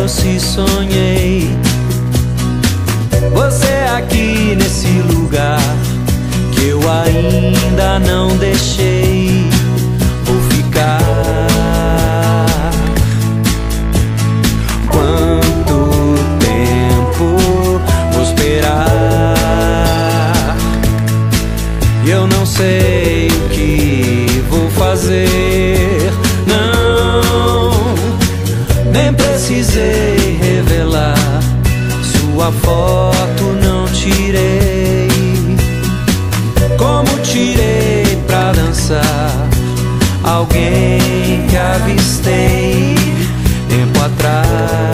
se sonhei. Você aqui nesse lugar que eu ainda não deixei. Vou ficar. Quanto tempo vou esperar? Eu não sei o que vou fazer. Não, nem precisei revelar. Sua foto não tirei, como tirei pra dançar alguém que avistei tempo atrás.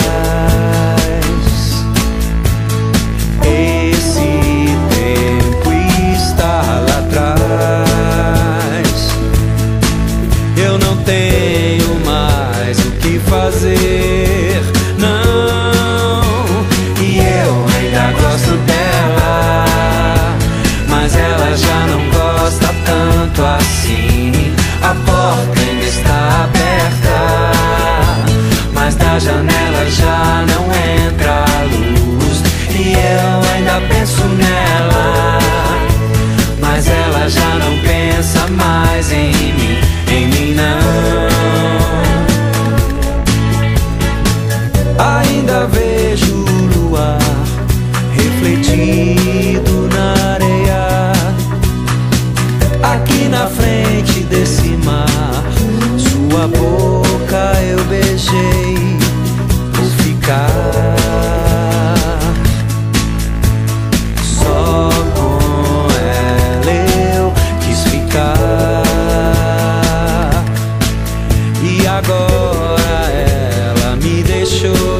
Esse tempo está lá atrás. Eu não tenho mais o que fazer, não. E eu ainda gosto dela, mas ela já não gosta tanto assim. A porta ainda está aberta, mas da janela já não entra a luz. E eu ainda penso nela, mas ela já não pensa mais em mim não. Ainda vejo o luar refletido na areia, aqui na frente desse mar. Sua boca eu beijei. Vou ficar só com ela, eu quis ficar. E agora ela me deixou.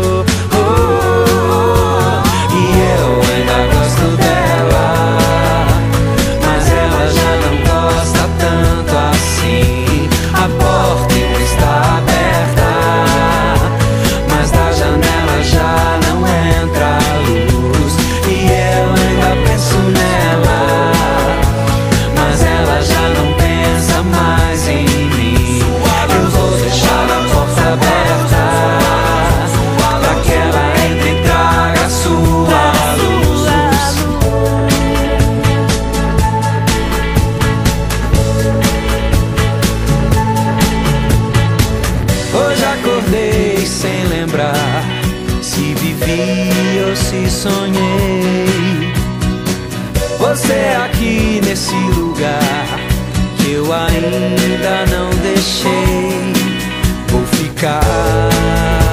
Acordei sem lembrar se vivi ou se sonhei. Você aqui nesse lugar que eu ainda não deixei. Vou ficar.